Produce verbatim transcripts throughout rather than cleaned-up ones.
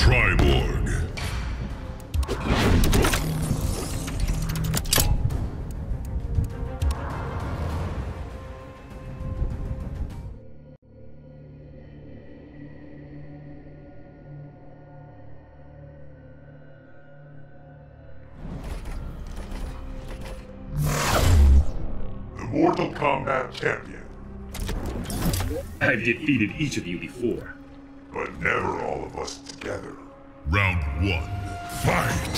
Triborg. The Mortal Kombat champion. I've defeated each of you before. But never all of us together. Round one. Fight!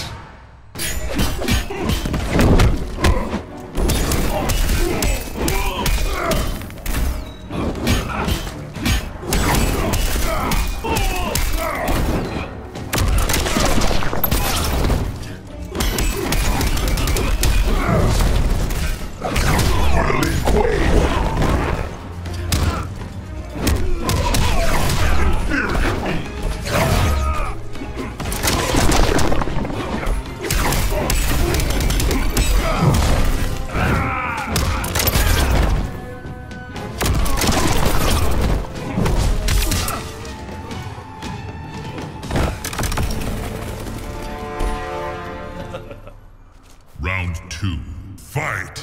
Round two. Fight!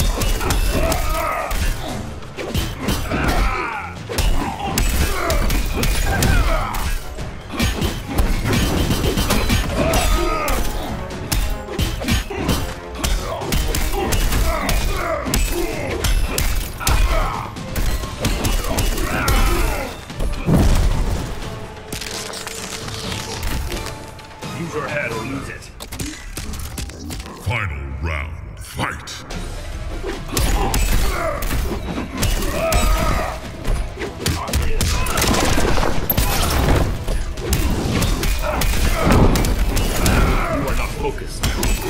Use your head or lose it. Final round. Fight! You are not focused.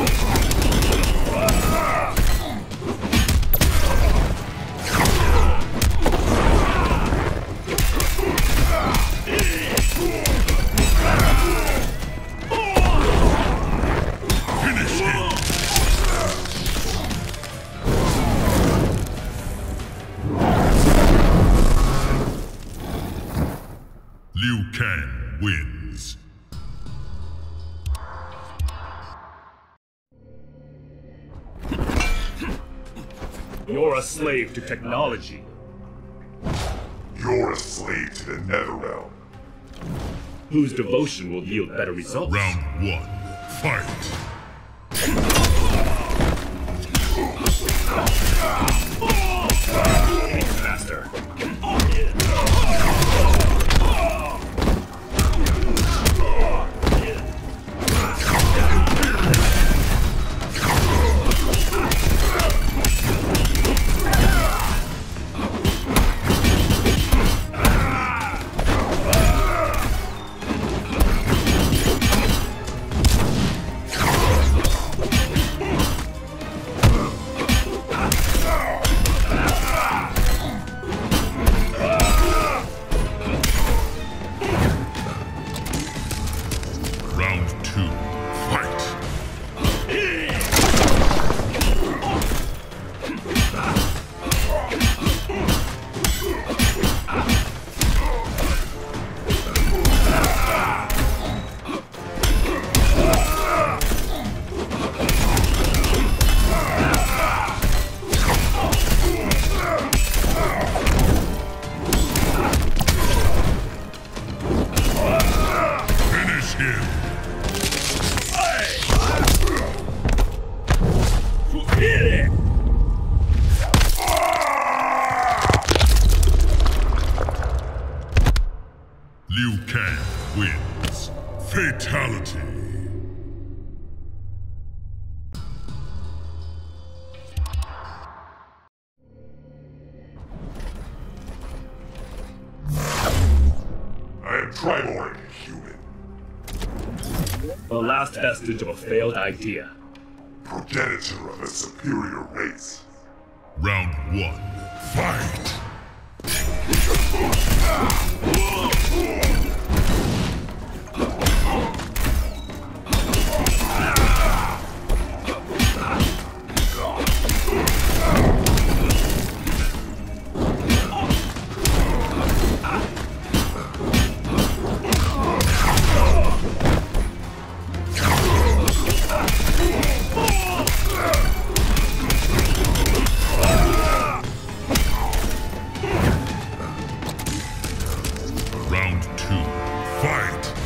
Finish him! Liu Kang wins. You're a slave to technology. You're a slave to the Netherrealm. Whose devotion will yield better results? Round one. Fight! Think faster. Round two. Fight! Finish him! Liu Kang wins. Fatality. I am Triborg, human. The last vestige of a failed idea. Progenitor of a superior race. Round one. Fight! two, fight!